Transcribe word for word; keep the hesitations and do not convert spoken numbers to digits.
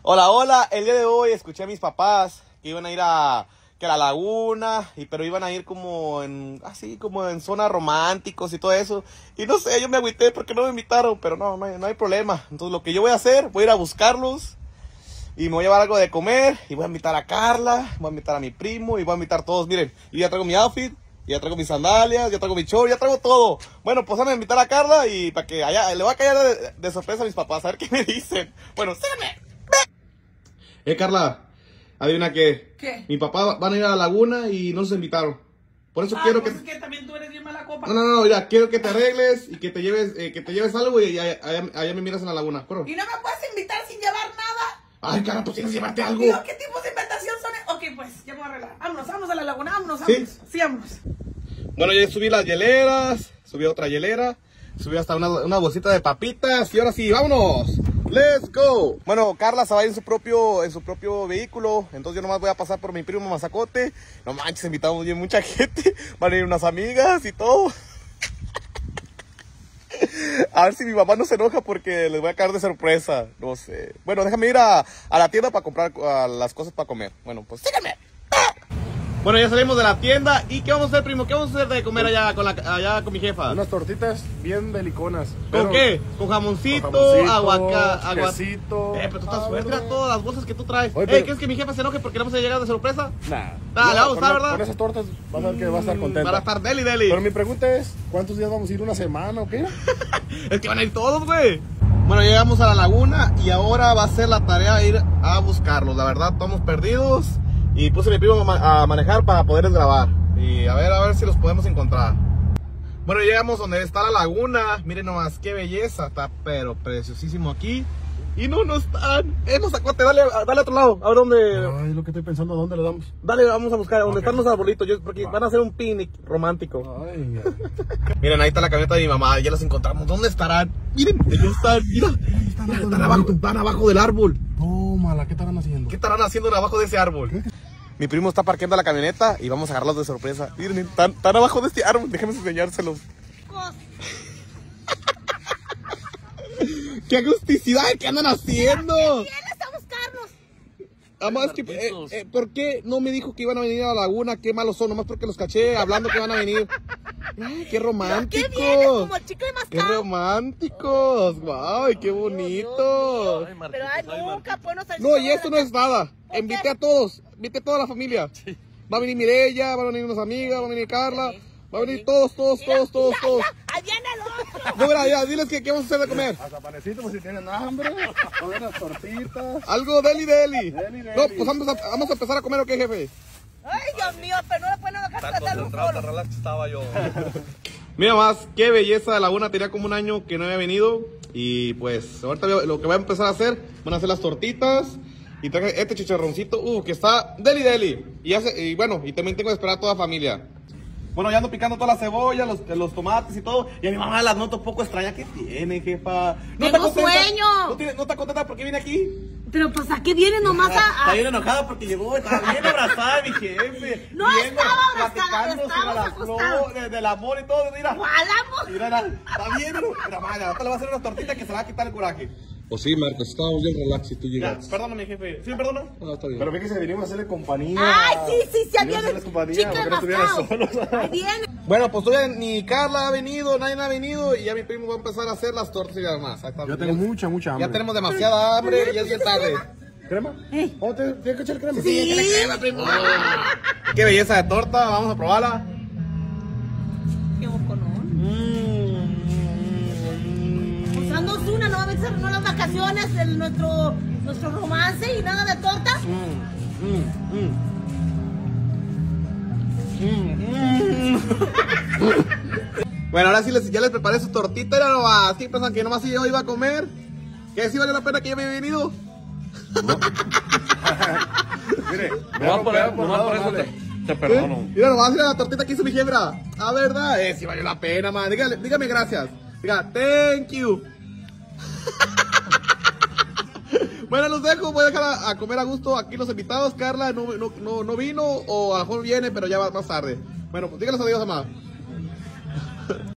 Hola, hola, el día de hoy escuché a mis papás que iban a ir a, que a la laguna, y, pero iban a ir como en, así como en zonas románticos y todo eso. Y no sé, yo me agüité porque no me invitaron, pero no, no hay, no hay problema. Entonces lo que yo voy a hacer, voy a ir a buscarlos y me voy a llevar algo de comer y voy a invitar a Carla, voy a invitar a mi primo y voy a invitar a todos. Miren, yo ya traigo mi outfit, ya traigo mis sandalias, ya traigo mi short, ya traigo todo. Bueno, pues vamos a invitar a Carla y para que allá, le voy a caer de, de sorpresa a mis papás, a ver qué me dicen. Bueno, síganme. Eh, Carla, adivina qué. ¿Qué? Mi papá van a ir a la laguna y no nos invitaron. Por eso ah, quiero pues que... es que también tú eres bien mala copa. No, no, no, mira, quiero que te arregles y que te lleves, eh, que te lleves algo y allá, allá, allá me miras en la laguna. ¿Corro? ¿Y no me puedes invitar sin llevar nada? Ay, Carla, pues tienes que llevarte algo. Digo, ¿qué tipo de invitación son? Ok, pues, ya me voy a arreglar. Vámonos, vámonos a la laguna, vámonos, ¿Sí? vámonos. Sí, vámonos. Bueno, ya subí las hieleras, subí otra hielera, subí hasta una, una bolsita de papitas y ahora sí, vámonos. Let's go. Bueno, Carla se va a ir en su propio, en su propio vehículo, entonces yo nomás voy a pasar por mi primo Mazacote. No manches, invitamos bien mucha gente, van a ir unas amigas y todo. A ver si mi mamá no se enoja porque les voy a caer de sorpresa, no sé. Bueno, déjame ir a, a la tienda para comprar uh, las cosas para comer. Bueno, pues síganme. Bueno, ya salimos de la tienda. ¿Y qué vamos a hacer, primo? ¿Qué vamos a hacer de comer allá con, la, allá con mi jefa? Unas tortitas bien deliconas. ¿Con qué? ¿Con jamoncito, con jamoncito, aguacate? Agua... quesito. Eh, pero tú estás Ah, suerte, ¿verdad? mira todas las bolsas que tú traes. Oye, Eh, pero- ¿quieres que mi jefa se enoje porque le vamos a llegar de sorpresa? Nah. Dale, Ya, vamos, con, ¿verdad? con esas tortas vas a ver que va a estar contenta. Para estar deli, deli. Pero mi pregunta es, ¿cuántos días vamos a ir? ¿Una semana o qué? Es que van a ir todos, güey. Bueno, llegamos a la laguna y ahora va a ser la tarea ir a buscarlos. La verdad, estamos perdidos y puse a mi primo a ma- a manejar para poderles grabar. Y a ver, a ver si los podemos encontrar. Bueno, llegamos donde está la laguna. Miren nomás qué belleza, está pero preciosísimo aquí. Y no, no están. Eh, Mazacote, dale, dale a otro lado. A ver dónde. Ay, lo que estoy pensando, ¿a dónde le damos? Dale, vamos a buscar donde Ok. están los arbolitos. Yo, porque van a hacer un picnic romántico. Ay, Miren, ahí está la camioneta de mi mamá. Ya los encontramos. ¿Dónde estarán? Miren, ahí están. Mira, mira, están abajo, están abajo del árbol. tómala, ¿qué estarán haciendo? ¿Qué estarán haciendo abajo de ese árbol? Mi primo está parqueando la camioneta y vamos a agarrarlos de sorpresa. Miren, están, están abajo de este árbol. Déjenme enseñárselos. ¡Qué agusticidad! ¿Qué andan haciendo? ¿Quién está a buscarnos? Además, que, eh, eh, ¿por qué no me dijo que iban a venir a la laguna? Qué malos son, nomás porque los caché hablando que van a venir. Ay, ¡qué románticos! ¿Qué vienes como chicle ¡Qué mascado? románticos! ¡Guau! ¡Qué bonitos! Pero ay, nunca podemos salir. No, y esto no es nada. ¿Por Invité qué? a todos, invité a toda la familia. Va a venir Mireya, van a venir unas amigas, va a venir Carla, va a venir todos, todos, todos, todos, todos. Ahí viene el otro. No, mira, ya, diles que qué vamos a hacer de comer. Hasta panecito, pues si tienen hambre. Unas tortitas. Algo deli deli. Deli, deli. No, pues vamos a, vamos a empezar a comer, ¿o qué, jefe? Ay, Dios mío, pero no le pueden dejar tratar un solo. relax estaba yo. Mira más, qué belleza de laguna, tenía como un año que no había venido. Y pues, ahorita lo que voy a empezar a hacer, van a hacer las tortitas. Y traje este chicharroncito, uh, que está deli deli. Y, hace, y bueno, y también tengo que esperar a toda la familia. Bueno, ya ando picando toda la cebolla, los, los tomates y todo. Y a mi mamá las noto un poco extraña. ¿Qué tiene, jefa? ¿No Tengo está contenta? sueño. ¿No, tiene, ¿No está contenta porque viene aquí? Pero pues aquí viene nomás a... Está a... bien enojada porque llegó, estaba bien abrazada de mi jefe. No Bien, estaba abrazada, platicando sobre estábamos las acostados. flores, del amor y todo. Mira, ¿Cuál amor? mira, mira, está bien, pero mira, vaya, ahorita le va a hacer una tortita que se le va a quitar el coraje. Pues sí, Marcos, estábamos bien relax y tú Ya, llegaste. perdóname, jefe. ¿Sí me perdona? No, está bien. Pero fíjense, venimos a hacerle compañía. Ay, sí, sí, sí, ahí Venimos a viene. hacerles compañía, Chicle porque no estuvieran mascado. solos. Ahí viene. Bueno, pues todavía ni Carla ha venido, nadie ha venido y ya mi primo va a empezar a hacer las tortas y demás. Yo tengo mucha, mucha hambre. Ya tenemos demasiada hambre y ya es bien tarde. ¿Crema? Eh. ¿Oh, te- ¿Tienes que echar crema? Sí. ¿Qué le crema, primo? Qué belleza de torta, vamos a probarla. Qué boconón. Pues danos una, no va a vencer no las vacaciones, el, nuestro, nuestro romance y nada de torta. Bueno, ahora sí les, ya les preparé su tortita, era nomás. ¿Qué pensan que nomás yo iba a comer? ¿Que sí valió la pena que yo me haya venido? Mire, Nomás por, vean nomás lado por eso amable. te, te perdono. ¿Eh? Mira nomás, mira la tortita que hizo mi jefra. Ah, ¿verdad? Eh, sí valió la pena, man. Dígale, dígame gracias. Diga, thank you. Bueno, los dejo, voy a dejar a, a comer a gusto aquí los invitados. Carla no, no, no, no vino, o a lo mejor viene, pero ya va más tarde. Bueno, pues díganles adiós, mamá.